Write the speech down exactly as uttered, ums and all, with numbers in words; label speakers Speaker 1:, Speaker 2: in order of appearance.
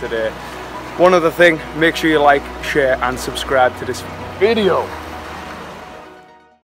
Speaker 1: today. One other thing, make sure you like, share and subscribe to this video.